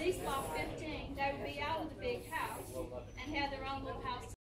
least about 15. They would be out of the big house and have their own little house.